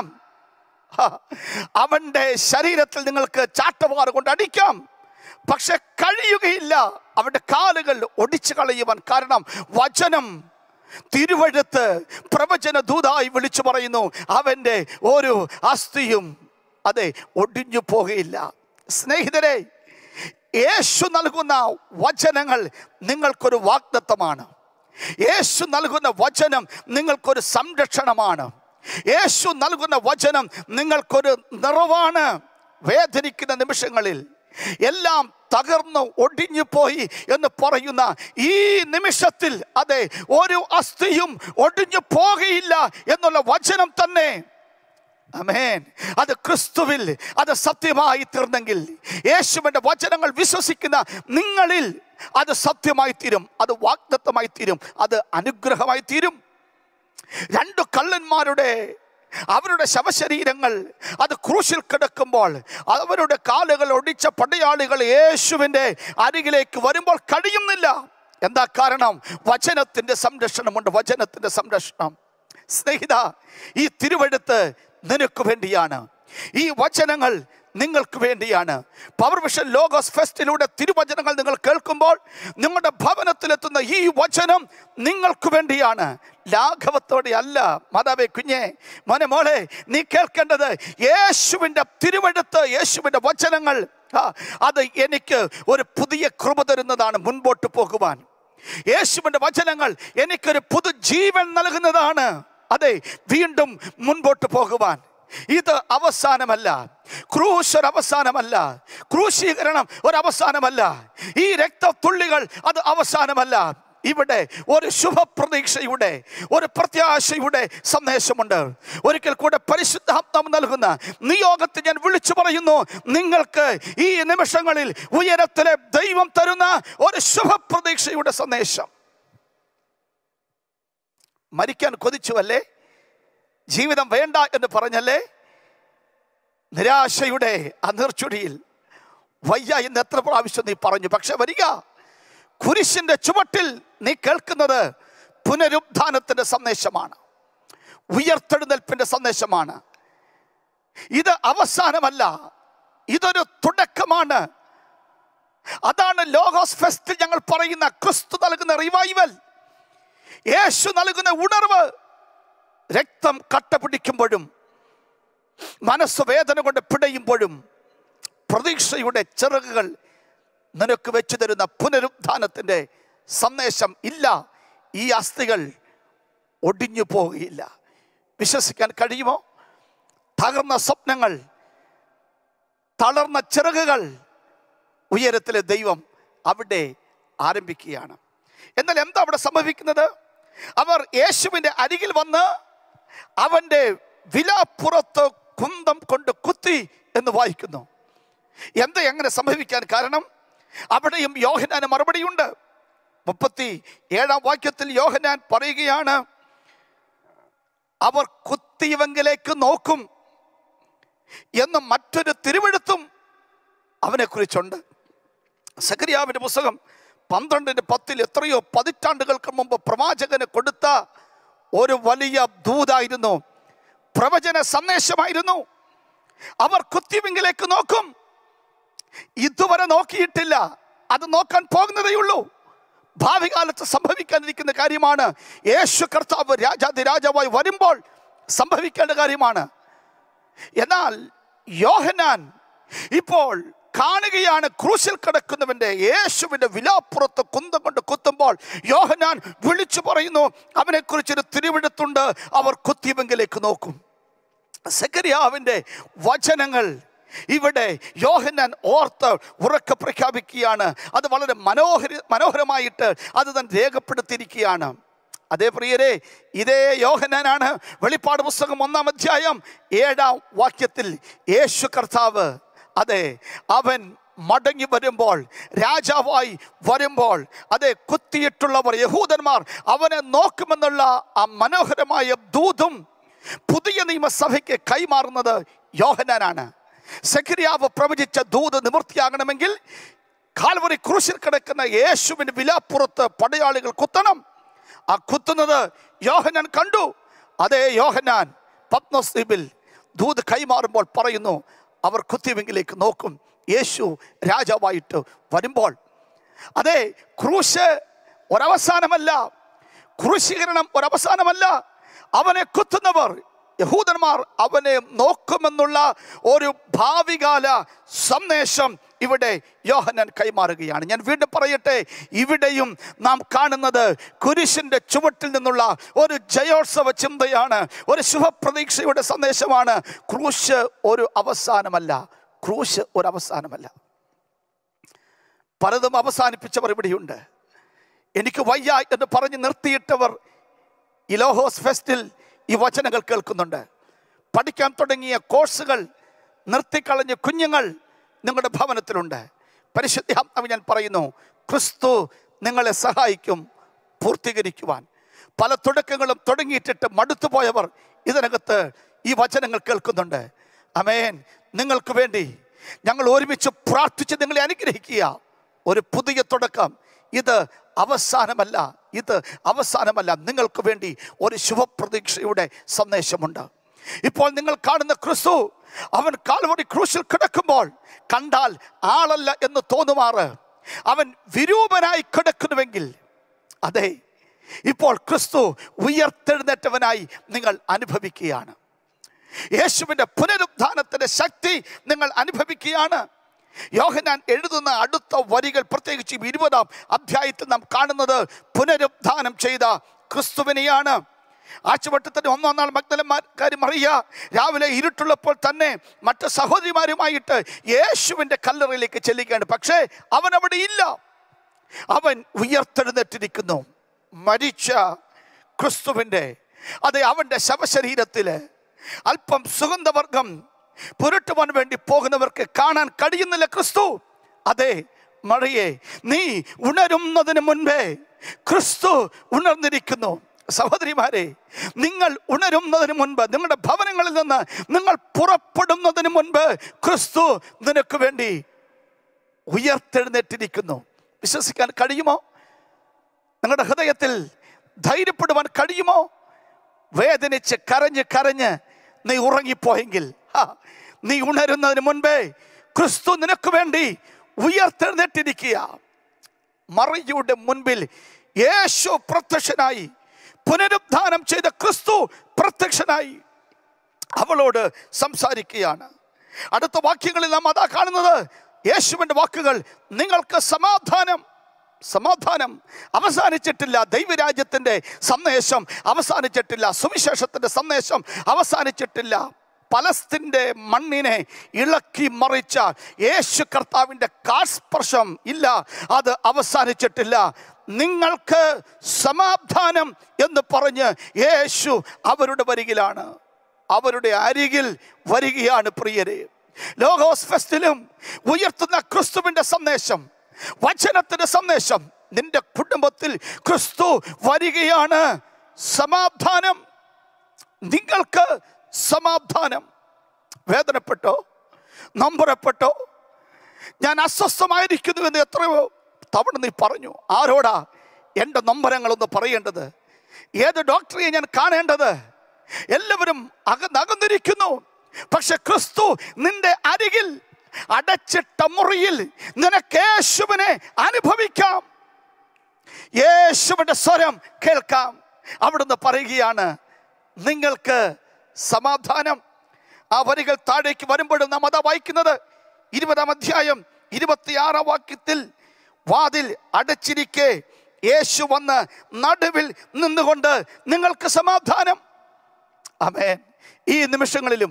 അവൻ്റെ ശരീരത്തിൽ നിങ്ങൾക്ക് ചാട്ടവാറ് കൊണ്ട് അടിക്കാം. പക്ഷെ കഴിയുകയില്ല അവൻ്റെ കാലുകൾ ഒടിച്ചു കളയുവാൻ. കാരണം വചനം, തിരുവെഴുത്ത് പ്രവചന ദൂതായി വിളിച്ചു പറയുന്നു, അവൻ്റെ ഒരു അസ്ഥിയും അതെ ഒടിഞ്ഞു പോകുകയില്ല. സ്നേഹിതരെ, യേശു നൽകുന്ന വചനങ്ങൾ നിങ്ങൾക്കൊരു വാഗ്ദത്തമാണ്. യേശു നൽകുന്ന വചനം നിങ്ങൾക്കൊരു സംരക്ഷണമാണ്. യേശു നൽകുന്ന വചനം നിങ്ങൾക്കൊരു നിറവാണ്. വേദനിക്കുന്ന നിമിഷങ്ങളിൽ, എല്ലാം തകർന്നു ഒടിഞ്ഞു പോയി എന്ന് പറയുന്ന ഈ നിമിഷത്തിൽ, അതെ, ഒരു അസ്ഥിയും ഒടിഞ്ഞു പോകുകയില്ല എന്നുള്ള വചനം തന്നെ. ആമേൻ. അത് ക്രിസ്തുവിൽ അത് സത്യമായി തീർന്നെങ്കിൽ, യേശുവിൻ്റെ വചനങ്ങൾ വിശ്വസിക്കുന്ന നിങ്ങളിൽ അത് സത്യമായി തീരും, അത് വാഗ്ദത്തമായി തീരും, അത് അനുഗ്രഹമായി തീരും. രണ്ടു കള്ളന്മാരുടെ അവരുടെ ശവശരീരങ്ങൾ അത് ക്രൂശിൽ കിടക്കുമ്പോൾ അവരുടെ കാലുകൾ ഒടിച്ച പടയാളികൾ യേശുവിൻ്റെ അരികിലേക്ക് വരുമ്പോൾ കഴിയുന്നില്ല. എന്താ കാരണം? വചനത്തിൻ്റെ സംരക്ഷണമുണ്ട്. വചനത്തിൻ്റെ സംരക്ഷണം. സ്നേഹിത, ഈ തിരുവെഴുത്ത് നിനക്ക് വേണ്ടിയാണ്. ഈ വചനങ്ങൾ നിങ്ങൾക്ക് വേണ്ടിയാണ്. പവർ വിഷൻ ലോഗോസ് ഫെസ്റ്റിലൂടെ തിരുവചനങ്ങൾ നിങ്ങൾ കേൾക്കുമ്പോൾ നിങ്ങളുടെ ഭവനത്തിലെത്തുന്ന ഈ വചനം നിങ്ങൾക്ക് വേണ്ടിയാണ്. ലാഘവത്തോടെ അല്ല. മാതാവേ, കുഞ്ഞെ, മോനെ, മോളെ, നീ കേൾക്കേണ്ടത് യേശുവിൻ്റെ തിരുവെഴുത്ത്, യേശുവിൻ്റെ വചനങ്ങൾ അത് എനിക്ക് ഒരു പുതിയ കൃപ തരുന്നതാണ് മുൻപോട്ട് പോകുവാൻ. യേശുവിൻ്റെ വചനങ്ങൾ എനിക്കൊരു പുതുജീവൻ നൽകുന്നതാണ്. അതെ, വീണ്ടും മുൻപോട്ട് പോകുവാൻ. ഇത് അവസാനമല്ല. ക്രൂശ് ഒരു അവസാനമല്ല. ക്രൂശീകരണം ഒരു അവസാനമല്ല. ഈ രക്തത്തുള്ളികൾ അത് അവസാനമല്ല. ഇവിടെ ഒരു ശുഭപ്രതീക്ഷയുടെ, ഒരു പ്രത്യാശയുടെ സന്ദേശമുണ്ട്. ഒരിക്കൽ കൂടെ പരിശുദ്ധാത്മാവ് നൽകുന്ന നിയോഗത്തെ ഞാൻ വിളിച്ചു പറയുന്നു. നിങ്ങൾക്ക് ഈ നിമിഷങ്ങളിൽ ഉയരത്തിലെ ദൈവം തരുന്ന ഒരു ശുഭപ്രതീക്ഷയുടെ സന്ദേശം. മരിക്കാൻ കൊതിച്ചുവല്ലേ? ജീവിതം വേണ്ട എന്ന് പറഞ്ഞല്ലേ? നിരാശയുടെ അനീർച്ചുടിയിൽ വയ്യ എന്ന് എത്ര പ്രാവശ്യം നീ പറഞ്ഞു. പക്ഷെ വരിക, കുരിശിന്റെ ചുവട്ടിൽ നീ കേൾക്കുന്നത് പുനരുത്ഥാനത്തിന്റെ സന്ദേശമാണ്, ഉയർത്തെഴുന്നേൽപ്പിന്റെ സന്ദേശമാണ്. ഇത് അവസാനമല്ല, ഇതൊരു തുടക്കമാണ്. അതാണ് ലോഗോസ് ഫെസ്റ്റിൽ ഞങ്ങൾ പറയുന്ന ക്രിസ്തു നൽകുന്ന റിവൈവൽ, യേശു നൽകുന്ന ഉണർവ്. രക്തം കട്ട പിടിക്കുമ്പോഴും മനസ്സ് വേദന കൊണ്ട് പിടയുമ്പോഴും പ്രതീക്ഷയുടെ ചിറകുകൾ നിനക്ക് വെച്ചു തരുന്ന പുനരുത്ഥാനത്തിൻ്റെ സന്ദേശം. ഇല്ല, ഈ അസ്ഥികൾ ഒടിഞ്ഞു പോകുകയില്ല. വിശ്വസിക്കാൻ കഴിയുമോ? തകർന്ന സ്വപ്നങ്ങൾ, തളർന്ന ചിറകുകൾ, ഉയരത്തിലെ ദൈവം അവിടെ ആരംഭിക്കുകയാണ്. എന്നാൽ എന്താ അവിടെ സംഭവിക്കുന്നത്? അവർ യേശുവിൻ്റെ അരികിൽ വന്ന് അവൻ്റെ വിലാപ്പുറത്ത് കുന്തം കൊണ്ട് കുത്തി എന്ന് വായിക്കുന്നു. എന്താ എങ്ങനെ സംഭവിക്കാൻ കാരണം? അവിടെയും യോഹന്നാന് മറുപടിയുണ്ട്. മുപ്പത്തി ഏഴാം വാക്യത്തിൽ യോഹന്നാൻ പറയുകയാണ്, അവർ കുത്തിയവങ്കിലേക്ക് നോക്കും എന്ന് മറ്റൊരു തിരുവെഴുത്തും അവനെ കുറിച്ചുണ്ട്. സഖറിയാവിന്റെ പുസ്തകം പന്ത്രണ്ടിന്റെ പത്തിൽ എത്രയോ പതിറ്റാണ്ടുകൾക്ക് മുമ്പ് പ്രവാചകന് കൊടുത്ത ഒരു വലിയ ദൂതായിരുന്നു, പ്രവചന സന്ദേശമായിരുന്നു. അവർ കുത്തിയവങ്കിലേക്ക് നോക്കും. ഇതുവരെ നോക്കിയിട്ടില്ല, അത് നോക്കാൻ പോകുന്നതേയുള്ളൂ. ഭാവി കാലത്ത് സംഭവിക്കാനിരിക്കുന്ന കാര്യമാണ്. യേശു കർത്താവ് രാജാതി രാജാവായി വരുമ്പോൾ സംഭവിക്കേണ്ട കാര്യമാണ്. എന്നാൽ യോഹന്നാൻ ഇപ്പോൾ കാണുകയാണ് ക്രൂശിൽ കിടക്കുന്നവന്റെ യേശുവിന്റെ വിലാപ്പുറത്ത് കുന്തം കൊണ്ട് കുത്തുമ്പോൾ യോഹന്നാൻ വിളിച്ചു പറയുന്നു, അവനെ കുറിച്ചൊരു തിരുവെഴുത്തുണ്ട്, അവർ കുത്തിയവങ്കിലേക്ക് നോക്കും. സഖറിയാവിന്റെ വചനങ്ങൾ ഇവിടെ യോഹന്നാൻ ഓർത്ത് ഉറക്കെ പ്രഖ്യാപിക്കുകയാണ്. അത് വളരെ മനോഹര മനോഹരമായിട്ട് അത് തന്നെ രേഖപ്പെടുത്തിയിരിക്കുകയാണ്. അതേ പ്രിയരെ, ഇതേ യോഹന്നാനാണ് വെളിപ്പാട് പുസ്തകം ഒന്നാം അധ്യായം ഏഴാം വാക്യത്തിൽ യേശു കർത്താവ്, അതെ, അവൻ മടങ്ങി വരുമ്പോൾ, രാജാവായി വരുമ്പോൾ, അതെ, കുത്തിയിട്ടുള്ളവർ യഹൂദന്മാർ അവനെ നോക്കുമെന്നുള്ള ആ മനോഹരമായ ദൂതും പുതിയ നിയമസഭയ്ക്ക് കൈമാറുന്നത് യോഹന്നാനാണ്. സഖറിയാവ് പ്രവചിച്ച ദൂത് നിവൃത്തിയാകണമെങ്കിൽ കാൽവരി ക്രൂശിൽ കിടക്കുന്ന യേശുവിന്റെ വിലാപ്പുറത്ത് പടയാളികൾ കുത്തണം. ആ കുത്തുന്നത് യോഹന്നാൻ കണ്ടു. അതേ യോഹന്നാൻ പത്മോസ് ദ്വീപിൽ ദൂത് കൈമാറുമ്പോൾ പറയുന്നു, അവർ കുത്തിയവങ്കിലേക്ക് നോക്കും, യേശു രാജാവായിട്ട് വരുമ്പോൾ. അതെ, ക്രൂശ് ഒരവസാനമല്ല, ക്രൂശീകരണം ഒരവസാനമല്ല. അവനെ കുത്തുന്നവർ യഹൂദന്മാർ അവനെ നോക്കുമെന്നുള്ള ഒരു ഭാവികാല സന്ദേശം ഇവിടെ യോഹന്നാൻ കൈമാറുകയാണ്. ഞാൻ വീണ്ടും പറയട്ടെ, ഇവിടെയും നാം കാണുന്നത് കുരിശിന്റെ ചുവട്ടിൽ നിന്നുള്ള ഒരു ജയോത്സവ ചിന്തയാണ്, ഒരു ശുഭപ്രതീക്ഷയുടെ സന്ദേശമാണ്. ക്രൂശ് ഒരു അവസാനമല്ല, ക്രൂശ് ഒരു അവസാനമല്ല. പലതും അവസാനിപ്പിച്ചവർ ഇവിടെയുണ്ട്. എനിക്ക് വയ്യ എന്ന് പറഞ്ഞ് നിർത്തിയിട്ടവർ ഈ ലോഗോസ് ഫെസ്റ്റിൽ ഈ വചനങ്ങൾ കേൾക്കുന്നുണ്ട്. പഠിക്കാൻ തുടങ്ങിയ കോഴ്സുകൾ നിർത്തിക്കളഞ്ഞ കുഞ്ഞുങ്ങൾ നിങ്ങളുടെ ഭവനത്തിലുണ്ട്. പരിശുദ്ധാത്മാവ് ഞാൻ പറയുന്നു, ക്രിസ്തു നിങ്ങളെ സഹായിക്കും പൂർത്തീകരിക്കുവാൻ. പല തുടക്കങ്ങളും തുടങ്ങിയിട്ടിട്ട് മടുത്തുപോയവർ ഇതിനകത്ത് ഈ വചനങ്ങൾ കേൾക്കുന്നുണ്ട്. ആമേൻ. നിങ്ങൾക്ക് വേണ്ടി ഞങ്ങൾ ഒരുമിച്ച് പ്രാർത്ഥിച്ച് നിങ്ങളെ അനുഗ്രഹിക്കുക. ഒരു പുതിയ തുടക്കം. ഇത് അവസാനമല്ല, ഇത് അവസാനമല്ല. നിങ്ങൾക്ക് വേണ്ടി ഒരു ശുഭപ്രതീക്ഷയുടെ സന്ദേശമുണ്ട്. ഇപ്പോൾ നിങ്ങൾ കാണുന്ന ക്രിസ്തു, അവൻ കാൽവരി ക്രൂശിൽ കിടക്കുമ്പോൾ കണ്ടാൽ ആളല്ല എന്ന് തോന്നുമാറ് അവൻ വിരൂപനായി കിടക്കുന്നുവെങ്കിൽ, അതെ, ഇപ്പോൾ ക്രിസ്തു ഉയർത്തെഴുന്നേറ്റവനായി നിങ്ങൾ അനുഭവിക്കുകയാണ്. യേശുവിൻ്റെ പുനരുത്ഥാനത്തിൻ്റെ ശക്തി നിങ്ങൾ അനുഭവിക്കുകയാണ്. യോഹന്നാൻ എഴുതുന്ന അടുത്ത വരികൾ, പ്രത്യേകിച്ച് ഇരുപതാം അധ്യായത്തിൽ നാം കാണുന്നത് പുനരുത്ഥാനം ചെയ്ത ക്രിസ്തുവിനെയാണ്. ആഴ്ചവട്ടത്തിന് ഒന്നാം നാൾ മഗ്ദലക്കാരി മറിയ രാവിലെ ഇരുട്ടുള്ളപ്പോൾ തന്നെ മറ്റ് സഹോദരിമാരുമായിട്ട് യേശുവിൻ്റെ കല്ലറയിലേക്ക് ചെല്ലുകയാണ്. പക്ഷേ അവൻ അവിടെ ഇല്ല. അവൻ ഉയർത്തെഴുന്നേറ്റിരിക്കുന്നു. മരിച്ച ക്രിസ്തുവിൻ്റെ, അതെ, അവൻ്റെ ശവശരീരത്തിൽ അല്പം സുഗന്ധവർഗം പുരട്ടുവാൻ വേണ്ടി പോകുന്നവർക്ക് കാണാൻ കഴിയുന്നില്ല ക്രിസ്തു. അതെ മറിയേ, നീ ഉണരുന്നതിന് മുൻപേ ക്രിസ്തു ഉണർന്നിരിക്കുന്നു. സഹോദരിമാരെ, നിങ്ങൾ ഉണരുന്നതിന് മുൻപ്, നിങ്ങളുടെ ഭവനങ്ങളിൽ നിന്ന് നിങ്ങൾ പുറപ്പെടുന്നതിന് മുൻപ് ക്രിസ്തു നിനക്ക് വേണ്ടി ഉയർത്തെഴുന്നേറ്റിരിക്കുന്നു. വിശ്വസിക്കാൻ കഴിയുമോ? നിങ്ങളുടെ ഹൃദയത്തിൽ ധൈര്യപ്പെടുവാൻ കഴിയുമോ? വേദനിച്ച് കരഞ്ഞ് കരഞ്ഞ് നീ ഉറങ്ങിപ്പോയെങ്കിൽ, നീ ഉണരുന്നതിന് മുൻപേ ക്രിസ്തു നിനക്ക് വേണ്ടി ഉയർത്തെഴുന്നേറ്റിരിക്കുക. മറിയയുടെ മുൻപിൽ യേശു പ്രത്യക്ഷനായി, പുനരുത്ഥാനം ചെയ്ത ക്രിസ്തു പ്രത്യക്ഷനായി അവളോട് സംസാരിക്കുകയാണ്. അടുത്ത വാക്യങ്ങളിൽ നാം അതാ കാണുന്നത്. യേശുവിൻ്റെ വാക്കുകൾ, നിങ്ങൾക്ക് സമാധാനം. സമാധാനം അവസാനിച്ചിട്ടില്ല. ദൈവരാജ്യത്തിൻ്റെ സന്ദേശം അവസാനിച്ചിട്ടില്ല. സുവിശേഷത്തിൻ്റെ സന്ദേശം അവസാനിച്ചിട്ടില്ല. പലസ്തീൻ്റെ മണ്ണിനെ ഇളക്കി മറിച്ച യേശു കർത്താവിൻ്റെ കാൽസ്പർശം ഇല്ല, അത് അവസാനിച്ചിട്ടില്ല. നിങ്ങൾക്ക് സമാധാനം എന്ന് പറഞ്ഞ് യേശു അവരുടെ വരികിലാണ്, അവരുടെ അരികിൽ വരികയാണ്. പ്രിയരെ, ലോഗോസ് ഫെസ്റ്റിലും ഉയർത്തുന്ന ക്രിസ്തുവിൻ്റെ സന്ദേശം, വചനത്തിൻ്റെ സന്ദേശം, നിന്റെ കുടുംബത്തിൽ ക്രിസ്തു വരികയാണ്. സമാധാനം, നിങ്ങൾക്ക് സമാധാനം. വേദനപ്പെട്ടോ, നൊമ്പരപ്പെട്ടോ, ഞാൻ അസ്വസ്ഥമായിരിക്കുന്നു എന്ന് എത്രയോ തവണ നീ പറഞ്ഞു. ആരോടാ എൻ്റെ നൊമ്പരങ്ങളൊന്ന് പറയേണ്ടത്? ഏത് ഡോക്ടറെയെ ഞാൻ കാണേണ്ടത്? എല്ലാവരും അകന്നകന്നിരിക്കുന്നു. പക്ഷെ ക്രിസ്തു നിന്റെ അരികിൽ, അടച്ചിട്ട മുറിയിൽ നിനക്ക് യേശുവിനെ അനുഭവിക്കാം. യേശുവിൻ്റെ സ്വരം കേൾക്കാം. അവിടുന്ന് പറയുകയാണ്, നിങ്ങൾക്ക് സമാധാനം. ആ വരികൾ താഴേക്ക് വരുമ്പോഴും നാം അതാ വായിക്കുന്നത്. ഇരുപതാം അധ്യായം ഇരുപത്തിയാറാം വാക്യത്തിൽ, വാതിൽ അടച്ചിരിക്കെ യേശു വന്ന് നടുവിൽ നിന്നുകൊണ്ട് നിങ്ങൾക്ക് സമാധാനം. ആമേൻ. ഈ നിമിഷങ്ങളിലും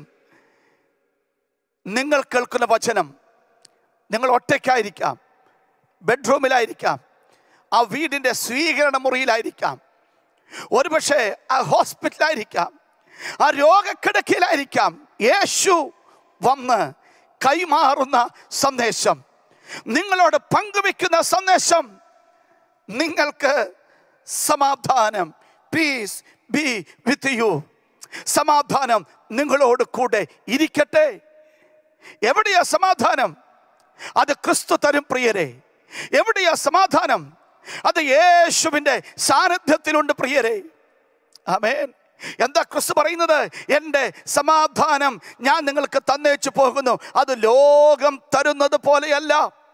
നിങ്ങൾ കേൾക്കുന്ന വചനം, നിങ്ങൾ ഒറ്റയ്ക്കായിരിക്കാം, ബെഡ്റൂമിലായിരിക്കാം, ആ വീടിൻ്റെ സ്വീകരണ മുറിയിലായിരിക്കാം, ഒരുപക്ഷെ ആ ഹോസ്പിറ്റലായിരിക്കാം, ആ രോഗക്കിടക്കയിലായിരിക്കാം. യേശു വന്ന് കൈമാറുന്ന സന്ദേശം, നിങ്ങളോട് പങ്കുവെക്കുന്ന സന്ദേശം, നിങ്ങൾക്ക് സമാധാനം. Peace be with you. സമാധാനം നിങ്ങളോട് കൂടെ ഇരിക്കട്ടെ. എവിടെയാ സമാധാനം? അത് ക്രിസ്തു തരും പ്രിയരെ. എവിടെയാ സമാധാനം? അത് യേശുവിൻ്റെ സാന്നിധ്യത്തിലുണ്ട് പ്രിയരെ. ആമേൻ. എന്താ ക്രിസ്തു പറയുന്നത്? എൻ്റെ സമാധാനം ഞാൻ നിങ്ങൾക്ക് തന്നേച്ചു പോകുന്നു, അത് ലോകം തരുന്നത് പോലെയല്ല.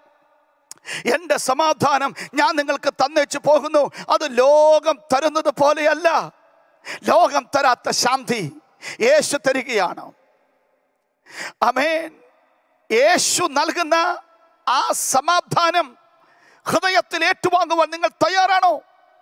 എൻ്റെ സമാധാനം ഞാൻ നിങ്ങൾക്ക് തന്നേച്ചു പോകുന്നു, അത് ലോകം തരുന്നത് പോലെയല്ല. ലോകം തരാത്ത ശാന്തി യേശു തരികയാണ്. ആമേൻ. യേശു നൽകുന്ന ആ സമാധാനം ഹൃദയത്തിൽ ഏറ്റുവാങ്ങുവാൻ നിങ്ങൾ തയ്യാറാണോ?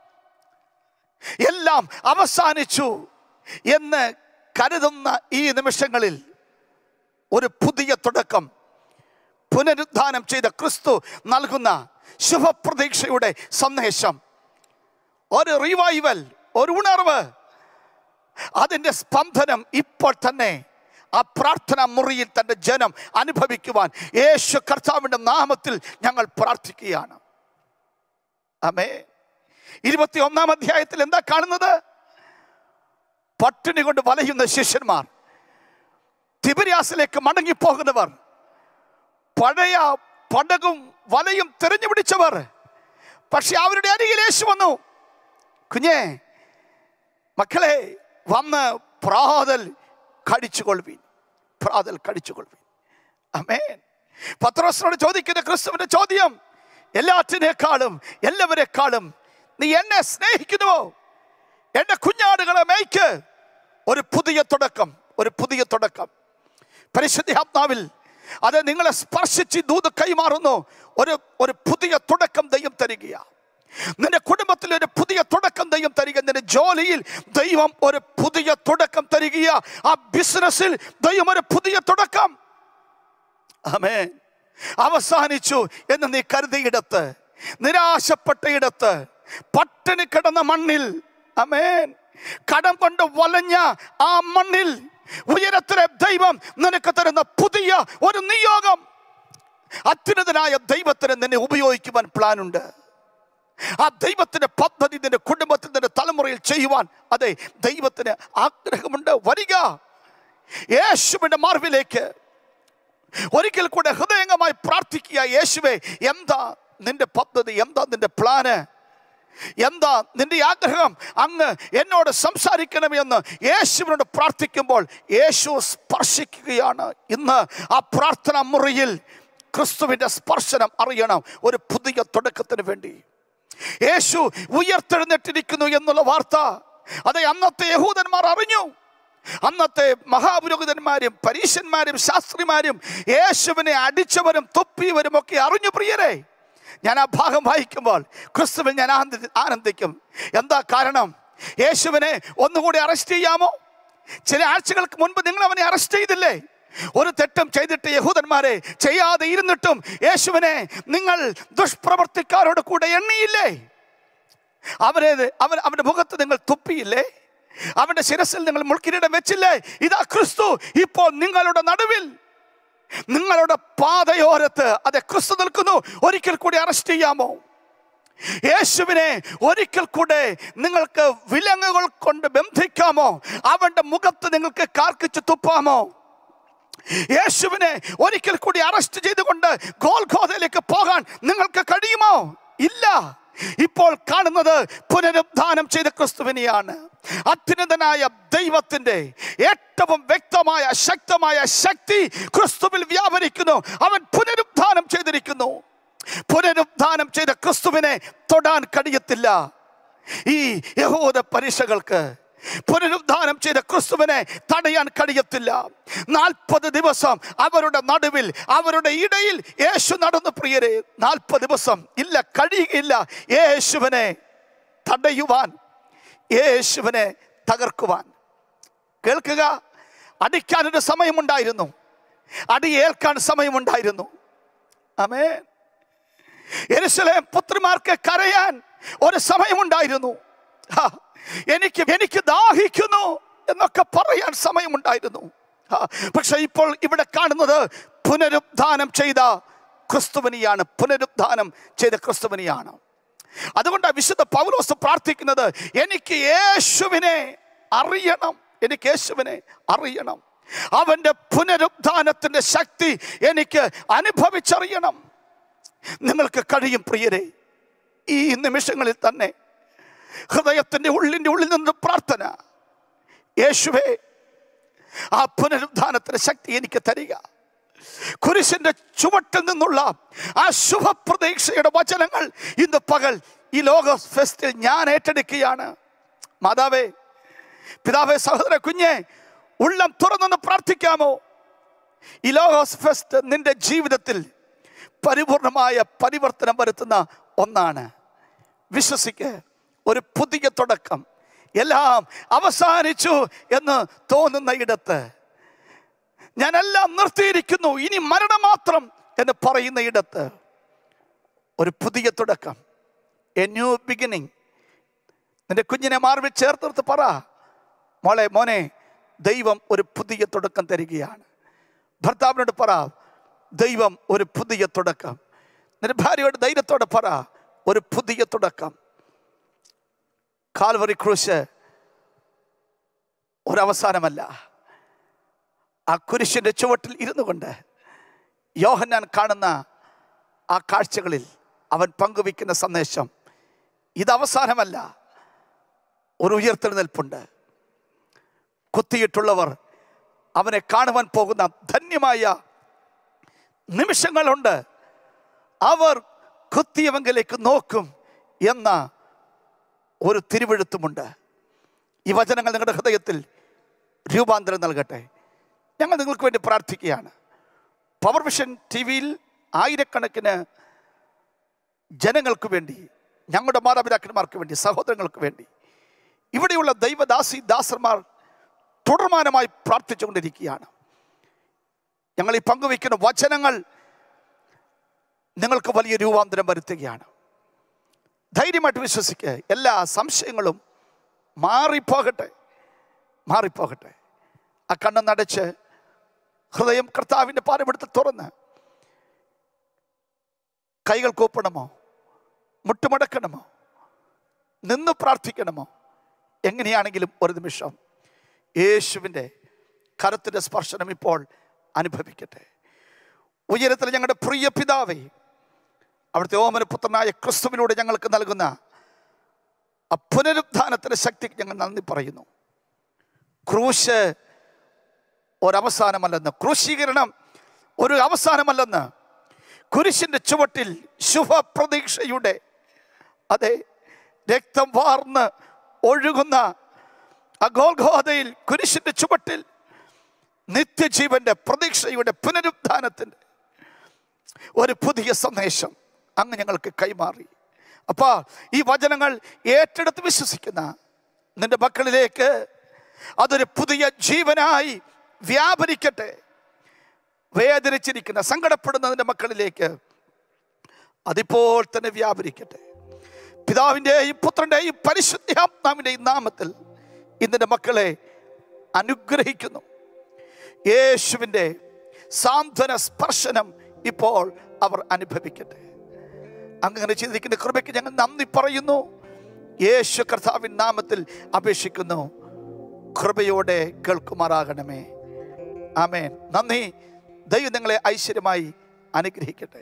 എല്ലാം അവസാനിച്ചു എന്ന് കരുതുന്ന ഈ നിമിഷങ്ങളിൽ ഒരു പുതിയ തുടക്കം, പുനരുദ്ധാനം ചെയ്ത ക്രിസ്തു നൽകുന്ന ശുഭപ്രതീക്ഷയുടെ സന്ദേശം, ഒരു റിവൈവൽ, ഒരു ഉണർവ്, അതിൻ്റെ സ്പന്ദനം ഇപ്പോൾ തന്നെ ആ പ്രാർത്ഥനാ മുറിയിൽ തൻ്റെ ജനം അനുഭവിക്കുവാൻ യേശു കർത്താവിൻ്റെ നാമത്തിൽ ഞങ്ങൾ പ്രാർത്ഥിക്കുകയാണ്. ആമേൻ. ഇരുപത്തി ഒന്നാം അധ്യായത്തിൽ എന്താ കാണുന്നത്? പട്ടിണി കൊണ്ട് വലയുന്ന ശിഷ്യന്മാർ, തിബരിയാസിലേക്ക് മടങ്ങിപ്പോകുന്നവർ, പഴയ പടകും വലയും തെരഞ്ഞു പിടിച്ചവർ. പക്ഷെ അവരുടെ അരികിൽ യേശു വന്നു. കുഞ്ഞേ, മക്കളെ, വന്ന് പ്രാതൽ കഴിച്ചുകൊള്ളുവീൻ, പ്രാതൽ കഴിച്ചുകൊള്ളുവീൻ. ആമേൻ. പത്രോസിനോട് ചോദിക്കുന്ന ക്രിസ്തുവിന്റെ ചോദ്യം, എല്ലാറ്റിനേക്കാളും എല്ലാവരെക്കാളും നീ എന്നെ സ്നേഹിക്കുന്നുവോ? എന്റെ കുഞ്ഞാടുകളെ മേയ്ക്ക്. ഒരു പുതിയ തുടക്കം, ഒരു പുതിയ തുടക്കം. പരിശുദ്ധാത്മാവിൽ അത് നിങ്ങളെ സ്പർശിച്ച് ദൂത് കൈമാറുന്നു. ഒരു ഒരു പുതിയ തുടക്കം ദൈവം തരികയാ. നിന്റെ കുടുംബത്തിൽ ഒരു പുതിയ തുടക്കം ദൈവം തരിക. നിന്റെ ജോലിയിൽ ദൈവം ഒരു പുതിയ തുടക്കം തരികയാ. ആ ബിസിനസ്സിൽ ദൈവം ഒരു പുതിയ തുടക്കം. ആമേൻ. അവസാനിച്ചു എന്ന് നീ കരുതിയിടത്ത്, നിരാശപ്പെട്ട ഇടത്ത്, പട്ടിണി കിടന്ന മണ്ണിൽ, ആമേൻ, കടം കൊണ്ട് വലഞ്ഞ ആ മണ്ണിൽ ഉയരത്തിലെ ദൈവം നിനക്ക് തരുന്ന പുതിയ ഒരു നിയോഗം. അത്യുന്നതനായ ദൈവത്തിന് നിന്നെ ഉപയോഗിക്കുവാൻ പ്ലാനുണ്ട്. ആ ദൈവത്തിന്റെ പദ്ധതി നിന്റെ കുടുംബത്തിൽ, നിന്റെ തലമുറയിൽ ചെയ്യുവാൻ അതെ ദൈവത്തിന് ആഗ്രഹമുണ്ട്. വരിക യേശുവിന്റെ മാർവിലേക്ക്. ഒരിക്കൽ കൂടെ ഹൃദയംഗമായി പ്രാർത്ഥിക്കുക. യേശുവേ, എന്താ നിന്റെ പദ്ധതി? എന്താ നിന്റെ പ്ലാന്? എന്താ നിന്റെ ആഗ്രഹം? അങ്ങ് എന്നോട് സംസാരിക്കണമെന്ന് യേശുവിനോട് പ്രാർത്ഥിക്കുമ്പോൾ യേശു സ്പർശിക്കുകയാണ്. ഇന്ന് ആ പ്രാർത്ഥന മുറിയിൽ ക്രിസ്തുവിന്റെ സ്പർശനം അറിയണം. ഒരു പുതിയ തുടക്കത്തിന് വേണ്ടി യേശു ഉയർത്തെഴുന്നേറ്റിരിക്കുന്നു എന്നുള്ള വാർത്ത അതെ അന്നത്തെ യഹൂദന്മാർ അറിഞ്ഞു. അന്നത്തെ മഹാപുരോഹിതന്മാരും പരീശന്മാരും ശാസ്ത്രിമാരും യേശുവിനെ അടിച്ചവരും തുപ്പിയവരും ഒക്കെ അറിഞ്ഞു. പ്രിയരെ, ഞാൻ ആ ഭാഗം വായിക്കുമ്പോൾ ക്രിസ്തുവിൽ ഞാൻ ആനന്ദിക്കും. എന്താ കാരണം? യേശുവിനെ ഒന്നുകൂടി അറസ്റ്റ് ചെയ്യാമോ? ചില ആഴ്ചകൾക്ക് മുൻപ് നിങ്ങൾ അവനെ അറസ്റ്റ് ചെയ്തില്ലേ? ഒരു തെറ്റും ചെയ്തിട്ട് യഹൂദന്മാരെ ചെയ്യാതെ ഇരുന്നിട്ടും യേശുവിനെ നിങ്ങൾ ദുഷ്പ്രവർത്തിക്കാരോട് കൂടെ എണ്ണിയില്ലേ? അവരെ അവൻ അവന്റെ മുഖത്ത് നിങ്ങൾ തുപ്പിയില്ലേ? അവന്റെ ശിരസിൽ നിങ്ങൾ മുൾക്കിരീടം വെച്ചില്ലേ? ഇതാ ക്രിസ്തു ഇപ്പോൾ നിങ്ങളുടെ നടുവിൽ, നിങ്ങളുടെ പാതയോരത്ത് അതെ ക്രിസ്തു നിൽക്കുന്നു. ഒരിക്കൽ കൂടി അറസ്റ്റ് ചെയ്യാമോ? യേശുവിനെ ഒരിക്കൽ കൂടെ നിങ്ങൾക്ക് വിലങ്ങുകൾ കൊണ്ട് ബന്ധിക്കാമോ? അവന്റെ മുഖത്ത് നിങ്ങൾക്ക് കാർക്കിച്ച് തുപ്പാമോ? യേശുവിനെ ഒരിക്കൽ കൂടി അറസ്റ്റ് ചെയ്തുകൊണ്ട് ഗോൽഗോഥയിലേക്ക് പോകാൻ നിങ്ങൾക്ക് കഴിയുമോ? ഇല്ല. ഇപ്പോൾ കാണുന്നത് പുനരുദ്ധാനം ചെയ്ത ക്രിസ്തുവിനെയാണ്. അത്യുന്നതനായ ദൈവത്തിന്റെ ഏറ്റവും വ്യക്തമായ ശക്തമായ ശക്തി ക്രിസ്തുവിൽ വ്യാപരിക്കുന്നു. അവൻ പുനരുദ്ധാനം ചെയ്തിരിക്കുന്നു. പുനരുദ്ധാനം ചെയ്ത ക്രിസ്തുവിനെ തൊടാൻ കഴിയത്തില്ല ഈ യഹൂദ പരീക്ഷകൾക്ക്. പുനരുദ്ധാനം ചെയ്ത ക്രിസ്തുവിനെ തടയാൻ കഴിയത്തില്ല. നാൽപ്പത് ദിവസം അവരുടെ നടുവിൽ, അവരുടെ ഇടയിൽ യേശു നടന്നു. പ്രിയരെ, നാൽപ്പത് ദിവസം ഇല്ല, കഴിയുകയില്ല യേശുവിനെ തടയുവാൻ, യേശുവിനെ തകർക്കുവാൻ. കേൾക്കുക, അടിക്കാനൊരു സമയമുണ്ടായിരുന്നു, അടിയേൽക്കാൻ സമയമുണ്ടായിരുന്നു. ആമേൻ. യെരൂശലേം പുത്രിമാർക്ക് കരയാൻ ഒരു സമയമുണ്ടായിരുന്നു. എനിക്ക് എനിക്ക് ദാഹിക്കുന്നു എന്നൊക്കെ പറയാൻ സമയമുണ്ടായിരുന്നു. പക്ഷെ ഇപ്പോൾ ഇവിടെ കാണുന്നത് പുനരുദ്ധാനം ചെയ്ത ക്രിസ്തുവിനെയാണ്. പുനരുദ്ധാനം ചെയ്ത ക്രിസ്തുവിനെയാണ്. അതുകൊണ്ടാണ് വിശുദ്ധ പൗലോസ് പ്രാർത്ഥിക്കുന്നത്, എനിക്ക് യേശുവിനെ അറിയണം, എനിക്ക് യേശുവിനെ അറിയണം. അവന്റെ പുനരുദ്ധാനത്തിന്റെ ശക്തി എനിക്ക് അനുഭവിച്ചറിയണം. നിങ്ങൾക്ക് കഴിയും പ്രിയരെ. ഈ നിമിഷങ്ങളിൽ തന്നെ ഹൃദയത്തിന്റെ ഉള്ളിൻ്റെ ഉള്ളിൽ നിന്ന് പ്രാർത്ഥന, യേശുവേ, ആ പുനരുദ്ധാനത്തിന്റെ ശക്തി എനിക്ക് തരിക. കുരിശിന്റെ ചുവട്ടിൽ നിന്നുള്ള ആ ശുഭപ്രതീക്ഷയുടെ വചനങ്ങൾ ഇന്ന് പകൽ ഈ ലോഗോസ് ഫെസ്റ്റിൽ ഞാൻ ഏറ്റെടുക്കുകയാണ്. മാതാവേ, പിതാവേ, സഹോദര കുഞ്ഞെ, ഉള്ളം തുറന്നൊന്ന് പ്രാർത്ഥിക്കാമോ? ഈ ലോഗോസ് ഫെസ്റ്റ് നിന്റെ ജീവിതത്തിൽ പരിപൂർണമായ പരിവർത്തനം വരുത്തുന്ന ഒന്നാണ്. വിശ്വസിക്ക്. ഒരു പുതിയ തുടക്കം. എല്ലാം അവസാനിച്ചു എന്ന് തോന്നുന്ന ഇടത്ത്, ഞാനെല്ലാം നിർത്തിയിരിക്കുന്നു, ഇനി മരണം മാത്രം എന്ന് പറയുന്ന ഇടത്ത് ഒരു പുതിയ തുടക്കം, എ ന്യൂ ബിഗിനിങ്. നിന്റെ കുഞ്ഞിനെ മാർവിൽ ചേർത്തെടുത്ത് പറ, മോളെ, മോനെ, ദൈവം ഒരു പുതിയ തുടക്കം തരികയാണ്. ഭർത്താവിനോട് പറ, ദൈവം ഒരു പുതിയ തുടക്കം. നിന്റെ ഭാര്യയോട് ധൈര്യത്തോടെ പറ, ഒരു പുതിയ തുടക്കം. കാൽവറി ക്രൂശ് ഒരവസാനമല്ല. ആ കുരിശിൻ്റെ ചുവട്ടിൽ ഇരുന്നു കൊണ്ട് യോഹന്നാൻ കാണുന്ന ആ കാഴ്ചകളിൽ അവൻ പങ്കുവയ്ക്കുന്ന സന്ദേശം ഇത് അവസാനമല്ല, ഒരു ഉയർത്തെഴുന്നേൽപ്പുണ്ട്. കുത്തിയിട്ടുള്ളവർ അവനെ കാണുവാൻ പോകുന്ന ധന്യമായ നിമിഷങ്ങളുണ്ട്. അവർ കുത്തിയവങ്കിലേക്ക് നോക്കും എന്ന ഒരു തിരുവെഴുത്തുമുണ്ട്. ഈ വചനങ്ങൾ നിങ്ങളുടെ ഹൃദയത്തിൽ രൂപാന്തരം നൽകട്ടെ. ഞങ്ങൾ നിങ്ങൾക്ക് വേണ്ടി പ്രാർത്ഥിക്കുകയാണ്. പവർ വിഷൻ ടി വിയിൽ ആയിരക്കണക്കിന് ജനങ്ങൾക്ക് വേണ്ടി, ഞങ്ങളുടെ മാതാപിതാക്കന്മാർക്ക് വേണ്ടി, സഹോദരങ്ങൾക്ക് വേണ്ടി ഇവിടെയുള്ള ദൈവദാസി ദാസന്മാർ തുടർമാനമായി പ്രാർത്ഥിച്ചുകൊണ്ടിരിക്കുകയാണ്. ഞങ്ങൾ ഈ പങ്കുവയ്ക്കുന്ന വചനങ്ങൾ നിങ്ങൾക്ക് വലിയ രൂപാന്തരം വരുത്തുകയാണ്. ധൈര്യമായിട്ട് വിശ്വസിക്കുക. എല്ലാ സംശയങ്ങളും മാറിപ്പോകട്ടെ, മാറിപ്പോകട്ടെ. ആ കണ്ണ് നടച്ച് ഹൃദയം കർത്താവിൻ്റെ പാദമെടുത്ത് തുറന്ന് കൈകൾ കൂപ്പണമോ, മുട്ടുമടക്കണമോ, നിന്ന് പ്രാർത്ഥിക്കണമോ, എങ്ങനെയാണെങ്കിലും ഒരു നിമിഷം യേശുവിൻ്റെ കരത്തിൻ്റെ സ്പർശനം ഇപ്പോൾ അനുഭവിക്കട്ടെ. ഉയരത്തിൽ ഞങ്ങളുടെ പ്രിയ പിതാവേ, അവിടുത്തെ ഓമനപുത്രനായ ക്രിസ്തുവിലൂടെ ഞങ്ങൾക്ക് നൽകുന്ന ആ പുനരുത്ഥാനത്തിൻ്റെ ശക്തിക്ക് ഞങ്ങൾ നന്ദി പറയുന്നു. ക്രൂശ് ഒരവസാനമല്ലെന്ന്, ക്രൂശീകരണം ഒരു അവസാനമല്ലെന്ന്, കുരിശിൻ്റെ ചുവട്ടിൽ ശുഭപ്രതീക്ഷയുടെ, അതെ, രക്തം വാർന്ന് ഒഴുകുന്ന ആ ഗോൽഗോഥയിൽ കുരിശിൻ്റെ ചുവട്ടിൽ നിത്യജീവന്റെ പ്രതീക്ഷയുടെ പുനരുത്ഥാനത്തിൻ്റെ ഒരു പുതിയ സന്ദേശം അങ്ങ് ഞങ്ങൾക്ക് കൈമാറി. അപ്പോൾ ഈ വചനങ്ങൾ ഏറ്റെടുത്ത് വിശ്വസിക്കുന്ന നിന്റെ മക്കളിലേക്ക് അതൊരു പുതിയ ജീവനായി വ്യാപരിക്കട്ടെ. വേദനിച്ചിരിക്കുന്ന, സങ്കടപ്പെടുന്ന നിന്റെ മക്കളിലേക്ക് അതിപ്പോൾ തന്നെ വ്യാപരിക്കട്ടെ. പിതാവിൻ്റെയും പുത്രൻ്റെയും പരിശുദ്ധാത്മാവിൻ്റെയും നാമത്തിൽ ഇന്നിൻ്റെ മക്കളെ അനുഗ്രഹിക്കുന്നു. യേശുവിൻ്റെ സാന്ത്വന സ്പർശനം ഇപ്പോൾ അവർ അനുഭവിക്കട്ടെ. അങ്ങനെ ചെയ്തിരിക്കുന്ന കൃപയ്ക്ക് ഞങ്ങൾ നന്ദി പറയുന്നു. യേശു കർത്താവിൻ നാമത്തിൽ അപേക്ഷിക്കുന്നു. കൃപയോടെ കേൾക്കുമാറാകണമേ. ആമേൻ. നന്ദി. ദൈവം നിങ്ങളെ ഐശ്വര്യമായി അനുഗ്രഹിക്കട്ടെ.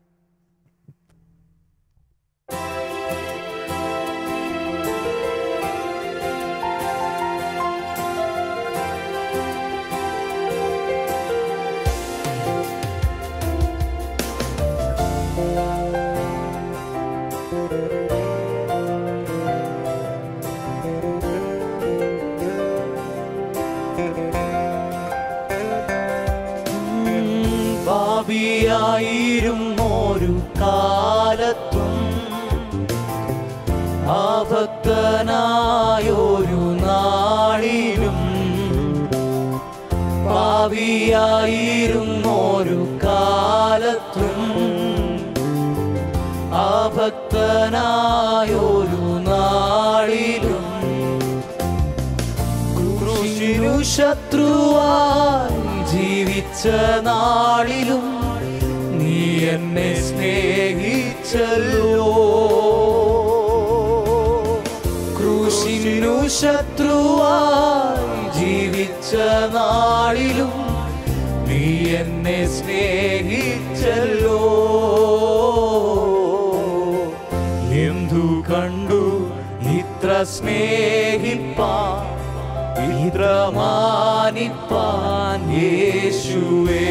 പാപിയായിരുന്നൊരു കാലത്തും ആഭക്തനായൊരു നാളിലും, പാപിയായിരുന്നൊരു കാലത്തും ആഭക്തനായൊരു നാളിലും, ക്രൂശിനു ശത്രുവായി ജീവിച്ച നാളിലും നീ എന്നെ സ്നേഹിച്ചല്ലോ. ക്രൂശിനു ശത്രുവായി ജീവിച്ച നാളിലും നീ എന്നെ സ്നേഹിച്ചല്ലോ. എന്തു കണ്ടു ഇത്ര സ്നേഹിപ്പാൻ, ഇത്ര മാനിപ്പാൻ യേശുവേ.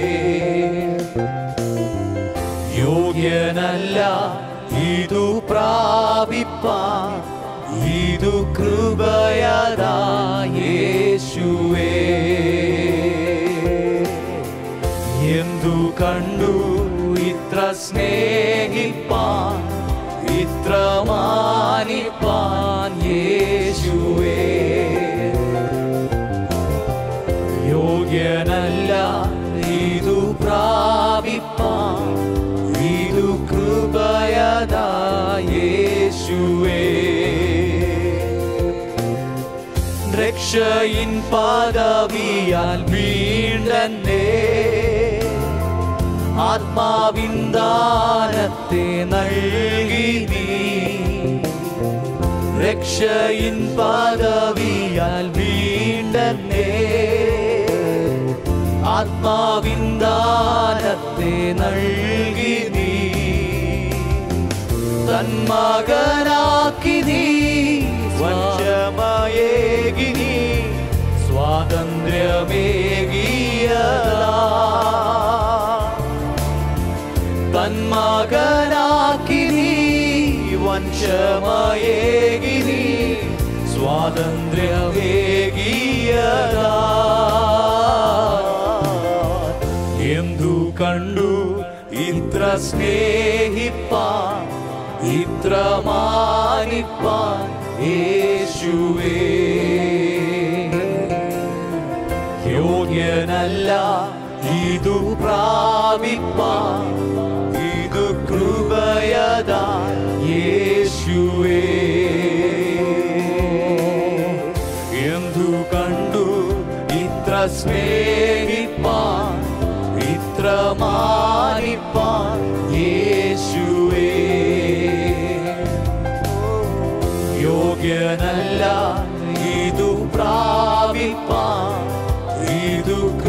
യോഗ്യനല്ല ഇതു പ്രാപിപ്പാൻ, ഇതു കൃപയതാ യേശുവേ. എന്തു കണ്ടു ഇത്ര സ്നേഹിപ്പാൻ, ഇത്ര മാനിപ്പാൻ യേശുവേ. യോഗ്യനല്ല ഇതു പ്രാപിപ്പാൻ, ഇതു കൃപയതാ യേശുവേ. രക്ഷയിൻ പദവിയാൽ വീണ്ടെന്നെ ആത്മാവിൻ ദാനത്തെ നൽകി നീ. രക്ഷയിൻ പദവിയാൽ വീണ്ടെന്നേ ആത്മാവിൻ ദാനത്തെ നൽകി നീ തന്മകനാക്കി നീ വഞ്ചമയേകി നീ സ്വാതന്ത്ര്യമേകിയതാ തന്മകനാക്കി നീ വഞ്ചമയേകി നീ സ്വാതന്ത്ര്യമേകിയതാ എന്തു കണ്ടു ഇത്ര സ്നേഹിപ്പാൻ ഇത്ര മാനിപ്പാൻ യേശുവേ യോഗ്യനല്ല ഇതു പ്രാപിപ്പാൻ ഇതു കൃപയതാൻ യേശുവേ എന്തു കണ്ടു ഇത്ര സ്നേഹിപ്പാൻ ഇത്ര മാനിപ്പാൻ യേശുവേ യോഗ്യനല്ല ഇതു പ്രാപിപ്പാൻ ഇതു